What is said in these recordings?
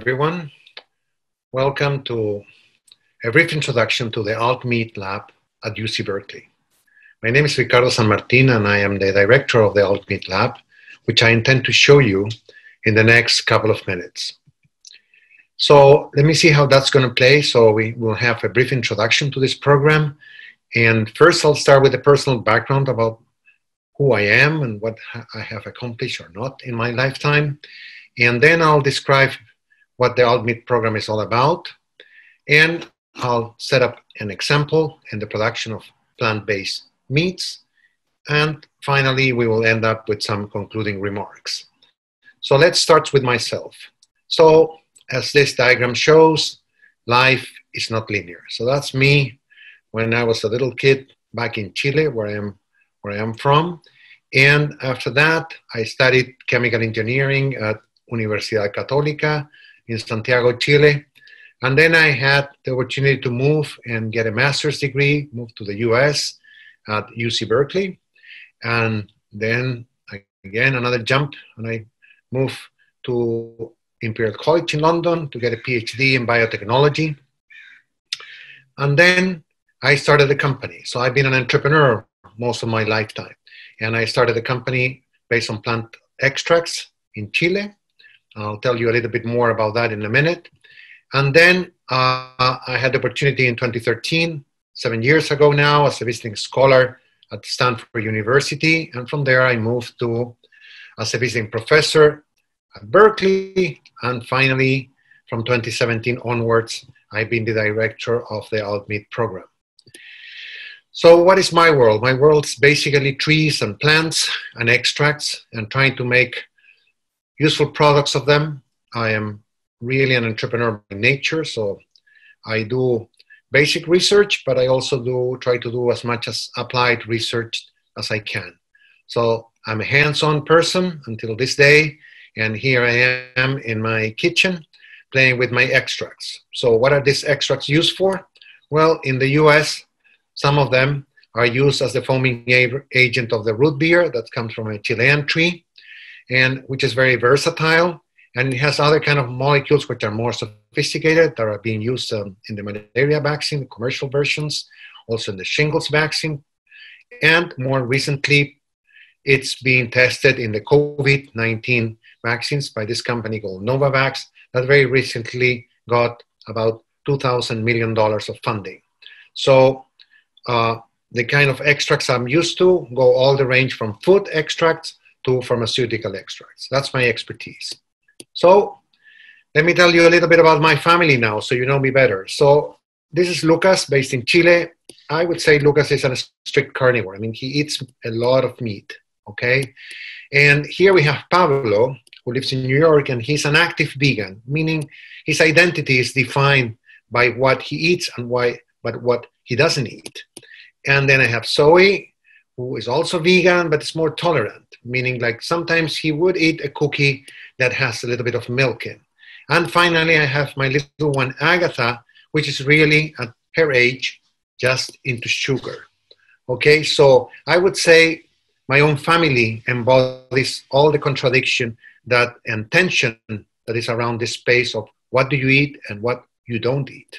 everyone. Welcome to a brief introduction to the AltMeat Lab at UC Berkeley. My name is Ricardo San Martin and I am the director of the AltMeat Lab, which I intend to show you in the next couple of minutes. So let me see how that's going to play. So we will have a brief introduction to this program. And first I'll start with a personal background about who I am and what I have accomplished or not in my lifetime. And then I'll describe what the AltMeat program is all about. And I'll set up an example in the production of plant-based meats. And finally, we will end up with some concluding remarks. So let's start with myself. So as this diagram shows, life is not linear. So that's me when I was a little kid back in Chile, where I am from. And after that, I studied chemical engineering at Universidad Católica in Santiago, Chile. And then I had the opportunity to move and get a master's degree, move to the US at UC Berkeley. And then again, another jump, and I moved to Imperial College in London to get a PhD in biotechnology. And then I started a company. So I've been an entrepreneur most of my lifetime. And I started a company based on plant extracts in Chile. I'll tell you a little bit more about that in a minute. And then I had the opportunity in 2013, 7 years ago now, as a visiting scholar at Stanford University. And from there, I moved to as a visiting professor at Berkeley. And finally, from 2017 onwards, I've been the director of the AltMeat program. So what is my world? My world is basically trees and plants and extracts and trying to make useful products of them. I am really an entrepreneur by nature, so I do basic research, but I also try to do as much as applied research as I can. So I'm a hands-on person until this day, and here I am in my kitchen playing with my extracts. So what are these extracts used for? Well, in the US, some of them are used as the foaming agent of the root beer that comes from a Chilean tree, and which is very versatile, and it has other kind of molecules which are more sophisticated that are being used in the malaria vaccine, the commercial versions, also in the shingles vaccine, and more recently, it's being tested in the COVID-19 vaccines by this company called Novavax that very recently got about $2,000 million of funding. So the kind of extracts I'm used to go all the range from food extracts to pharmaceutical extracts. That's my expertise. So let me tell you a little bit about my family now so you know me better. So this is Lucas, based in Chile. I would say Lucas is a strict carnivore. I mean, he eats a lot of meat, okay? And here we have Pablo, who lives in New York, and he's an active vegan, meaning his identity is defined by what he eats and but what he doesn't eat. And then I have Zoe, who is also vegan, but is more tolerant, meaning like sometimes he would eat a cookie that has a little bit of milk in. And finally, I have my little one, Agatha, which is really at her age, just into sugar. Okay, so I would say my own family embodies all the contradiction and tension that is around this space of what do you eat and what you don't eat.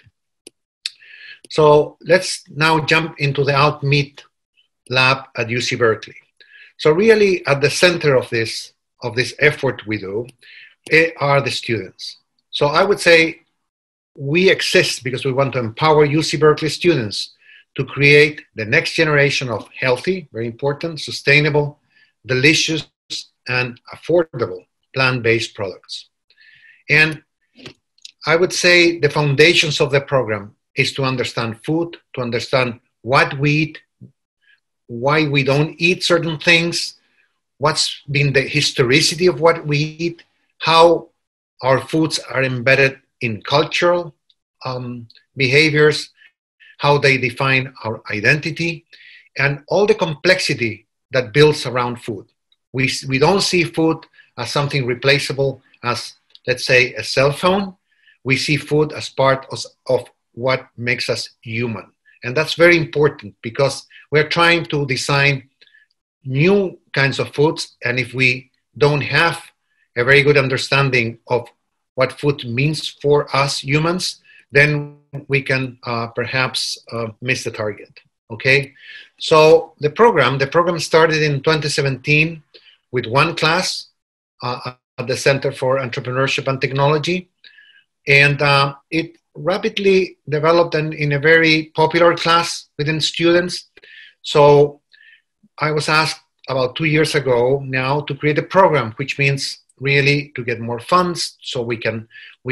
So let's now jump into the AltMeat lab at UC Berkeley. So really at the center of this effort we do are the students. So I would say we exist because we want to empower UC Berkeley students to create the next generation of healthy, very important, sustainable, delicious, and affordable plant-based products. And I would say the foundations of the program is to understand food, to understand what we eat, why we don't eat certain things, what's been the historicity of what we eat, how our foods are embedded in cultural behaviors, how they define our identity, and all the complexity that builds around food. We don't see food as something replaceable as, let's say, a cell phone. We see food as part of what makes us human. And that's very important because we're trying to design new kinds of foods. And if we don't have a very good understanding of what food means for us humans, then we can perhaps miss the target. Okay, so the program started in 2017 with one class at the Center for Entrepreneurship and Technology, and it rapidly developed in a very popular class within students. So I was asked about 2 years ago now to create a program, which means really to get more funds so we can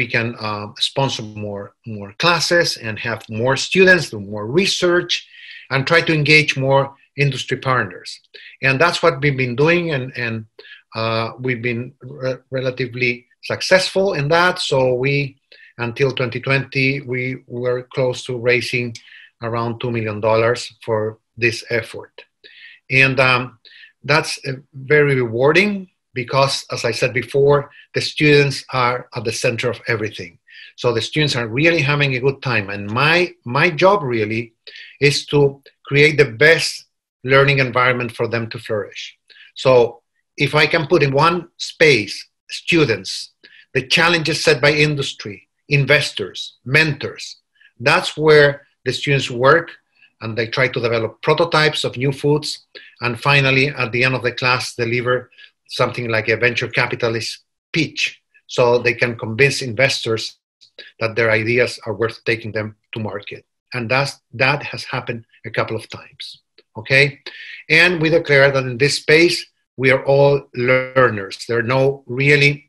sponsor more classes and have more students, do more research, and try to engage more industry partners. And that's what we've been doing, and we've been relatively successful in that. So until 2020, we were close to raising around $2 million for this effort. And that's very rewarding because, as I said before, the students are at the center of everything. So the students are really having a good time. And my job really is to create the best learning environment for them to flourish. So if I can put in one space students, the challenges set by industry, investors, mentors, that's where the students work, and they try to develop prototypes of new foods, and finally at the end of the class deliver something like a venture capitalist pitch so they can convince investors that their ideas are worth taking them to market. And that has happened a couple of times, okay? And we declare that in this space, we are all learners. There are no really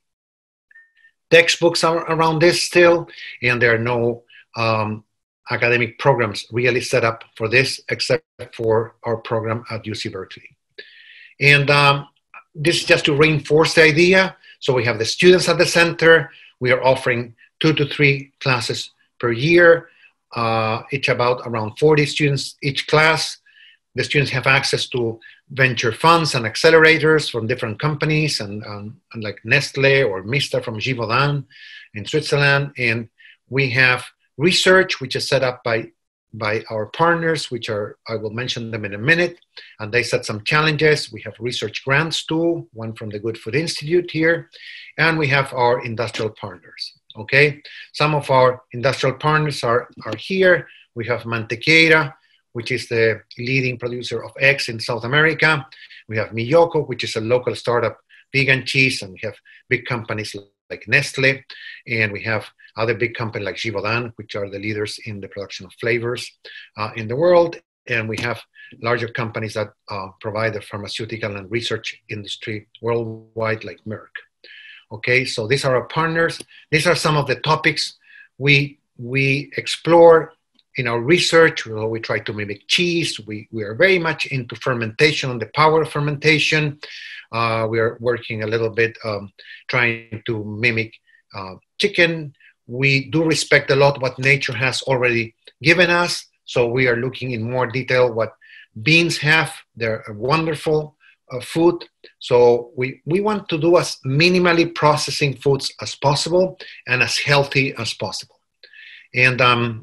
textbooks around this still, and there are no academic programs really set up for this, except for our program at UC Berkeley. And this is just to reinforce the idea. So we have the students at the center. We are offering 2 to 3 classes per year, each around 40 students each class. The students have access to venture funds and accelerators from different companies, and like Nestle or Mista from Givaudan in Switzerland. And we have research, which is set up by our partners, which are, I will mention them in a minute, and they set some challenges. We have research grants too, one from the Good Food Institute here, and we have our industrial partners, okay? Some of our industrial partners are here. We have Mantequeira, which is the leading producer of eggs in South America. We have Miyoko, which is a local startup vegan cheese, and we have big companies like Nestle, and we have other big companies like Givaudan, which are the leaders in the production of flavors in the world. And we have larger companies that provide the pharmaceutical and research industry worldwide, like Merck. Okay, so these are our partners. These are some of the topics we explore in our research. We try to mimic cheese. We are very much into fermentation and the power of fermentation. We are working a little bit trying to mimic chicken. We do respect a lot what nature has already given us. So we are looking in more detail what beans have. They're a wonderful food. So we want to do as minimally processing foods as possible and as healthy as possible. And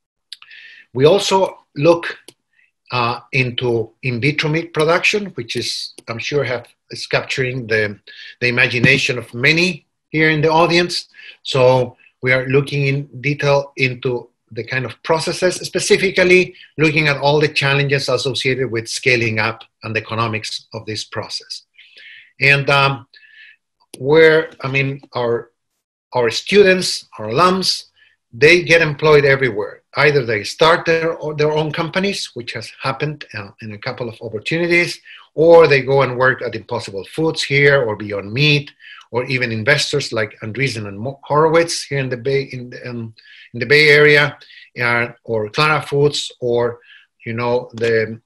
we also look into in vitro meat production, which is, I'm sure, is capturing the imagination of many here in the audience. So we are looking in detail into the kind of processes, specifically looking at all the challenges associated with scaling up and the economics of this process. And our students, our alums, they get employed everywhere. Either they start their own companies, which has happened in a couple of opportunities, or they go and work at Impossible Foods here or Beyond Meat, or even investors like Andreessen and Horowitz here in the Bay Area, or Clara Foods, or the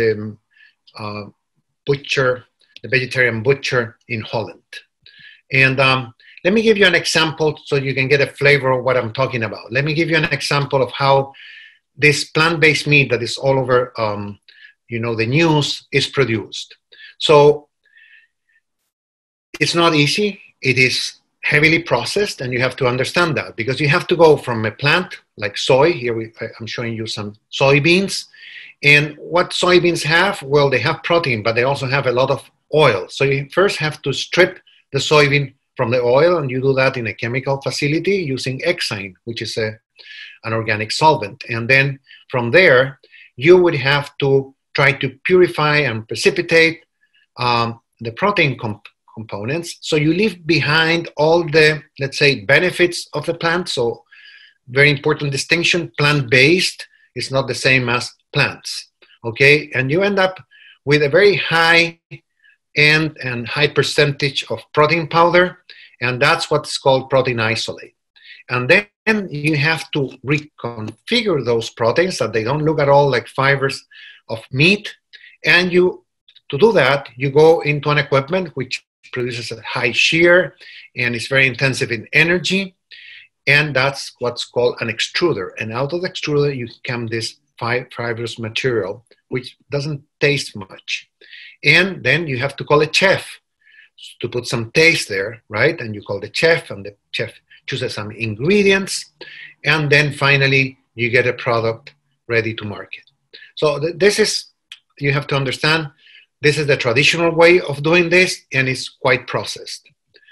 vegetarian butcher in Holland. And let me give you an example so you can get a flavor of what I'm talking about. Let me give you an example of how this plant-based meat that is all over the news is produced. So it's not easy. It is heavily processed, and you have to understand that, because you have to go from a plant like soy. Here I'm showing you some soybeans. And what soybeans have? Well, they have protein, but they also have a lot of oil. So you first have to strip the soybean from the oil, and you do that in a chemical facility using hexane, which is an organic solvent. And then from there, you would have to try to purify and precipitate the protein components. So you leave behind all the, let's say, benefits of the plant. So very important distinction, plant-based is not the same as plants, okay? And you end up with a very high end and high percentage of protein powder, and that's what's called protein isolate. And then you have to reconfigure those proteins that they don't look at all like fibers of meat. And to do that, you go into an equipment which produces a high shear and is very intensive in energy. And that's what's called an extruder. And out of the extruder, you come this fibrous material, which doesn't taste much. And then you have to call a chef to put some taste there, right? And you call the chef, and the chef chooses some ingredients. And then finally, you get a product ready to market. So this is, you have to understand, this is the traditional way of doing this, and it's quite processed.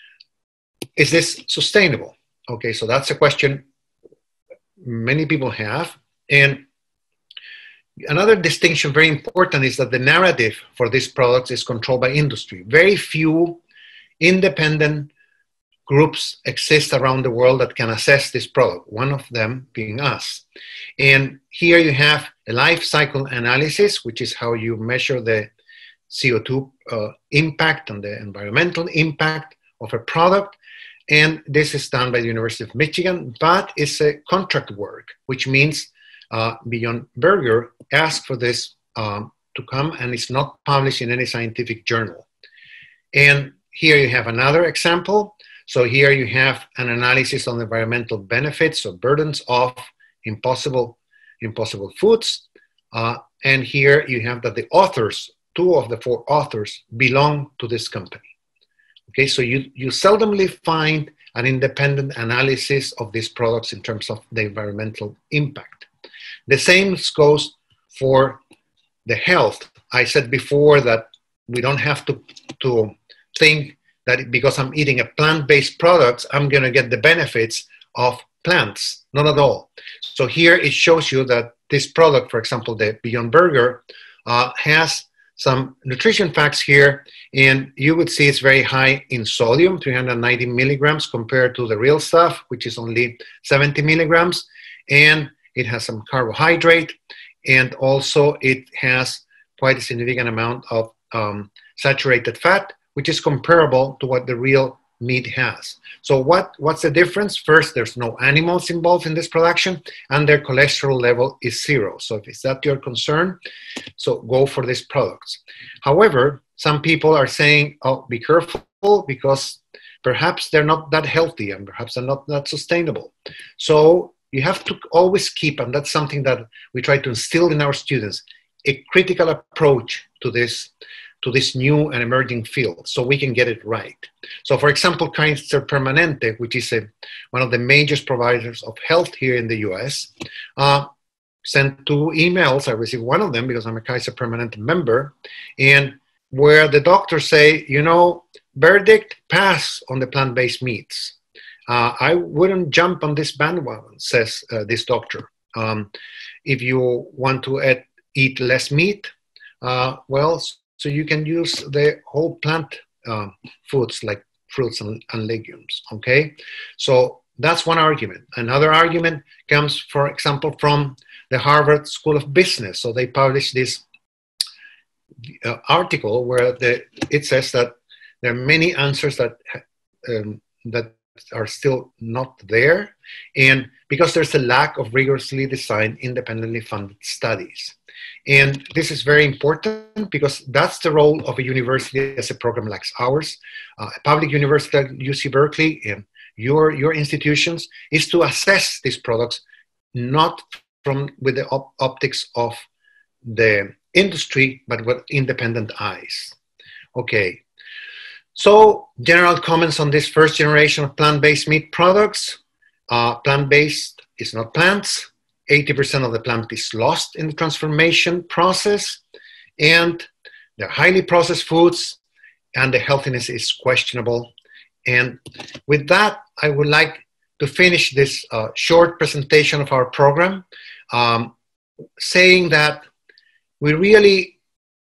Is this sustainable? Okay, so that's a question many people have. And another distinction, very important, is that the narrative for these products is controlled by industry. Very few independent groups exist around the world that can assess this product, one of them being us. And here you have a life cycle analysis, which is how you measure the CO2 impact and the environmental impact of a product. And this is done by the University of Michigan, but it's a contract work, which means Beyond Burger asked for this to come, and it's not published in any scientific journal. And here you have another example. So here you have an analysis on the environmental benefits or burdens of impossible foods. And here you have that the authors, 2 of the 4 authors, belong to this company. Okay, so you seldomly find an independent analysis of these products in terms of the environmental impact. The same goes for the health. I said before that we don't have to think that because I'm eating a plant-based product, I'm gonna get the benefits of plants. Not at all. So here it shows you that this product, for example, the Beyond Burger, has some nutrition facts here, and you would see it's very high in sodium, 390 milligrams compared to the real stuff, which is only 70 milligrams. And it has some carbohydrate, and also it has quite a significant amount of saturated fat, which is comparable to what the real meat has. So what's the difference? First, there's no animals involved in this production, and their cholesterol level is 0. So if is that your concern, so go for these products. However, some people are saying, oh, be careful, because perhaps they're not that healthy and perhaps they're not that sustainable. So you have to always keep, and that's something that we try to instill in our students, a critical approach to this new and emerging field, so we can get it right. So for example, Kaiser Permanente, which is one of the major providers of health here in the US, sent 2 emails. I received one of them because I'm a Kaiser Permanente member, and where the doctors say, you know, verdict, pass on the plant-based meats. I wouldn't jump on this bandwagon, says this doctor. If you want to eat less meat, well, so you can use the whole plant foods like fruits and legumes, okay? So that's one argument. Another argument comes, for example, from the Harvard School of Business. So they published this article where it says that there are many answers that are still not there, and because there's a lack of rigorously designed, independently funded studies. And this is very important because that's the role of a university as a program like ours, a public university like UC Berkeley and your institutions, is to assess these products not with the optics of the industry, but with independent eyes. Okay. So, general comments on this first generation of plant-based meat products. Plant-based is not plants. 80% of the plant is lost in the transformation process. And they're highly processed foods, and the healthiness is questionable. And with that, I would like to finish this short presentation of our program, saying that we really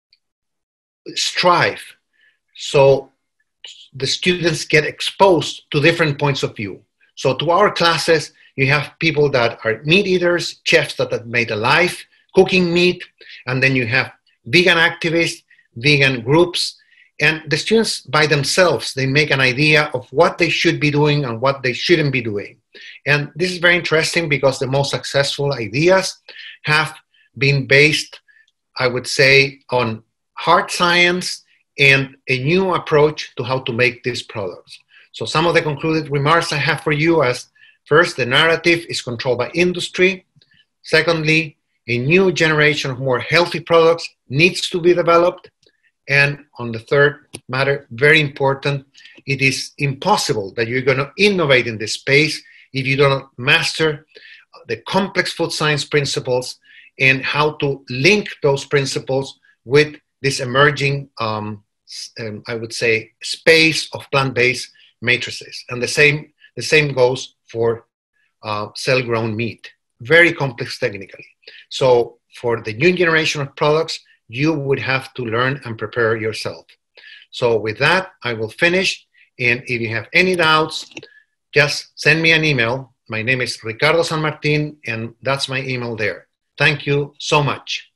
strive so the students get exposed to different points of view. So to our classes, you have people that are meat eaters, chefs that have made a life cooking meat, and then you have vegan activists, vegan groups, and the students by themselves, they make an idea of what they should be doing and what they shouldn't be doing. And this is very interesting because the most successful ideas have been based, I would say, on hard science and a new approach to how to make these products. So some of the concluded remarks I have for you as, first, the narrative is controlled by industry. Secondly, a new generation of more healthy products needs to be developed. And on the third matter, very important, it is impossible that you're going to innovate in this space if you don't master the complex food science principles and how to link those principles with this emerging, I would say, space of plant-based matrices. And the same goes for cell-grown meat. Very complex technically. So for the new generation of products, you would have to learn and prepare yourself. So with that, I will finish. And if you have any doubts, just send me an email. My name is Ricardo San Martin, and that's my email there. Thank you so much.